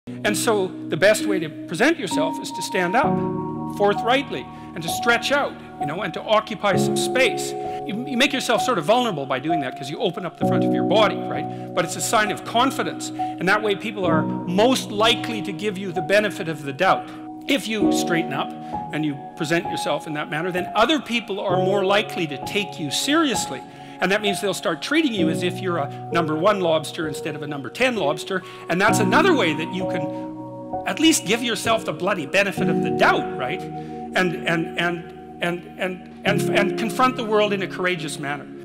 And so the best way to present yourself is to stand up forthrightly and to stretch out, you know, and to occupy some space. You make yourself sort of vulnerable by doing that because you open up the front of your body, right? But it's a sign of confidence, and that way people are most likely to give you the benefit of the doubt. If you straighten up and you present yourself in that manner, then other people are more likely to take you seriously. And that means they'll start treating you as if you're a #1 lobster instead of a #10 lobster. And that's another way that you can at least give yourself the bloody benefit of the doubt, right? And confront the world in a courageous manner.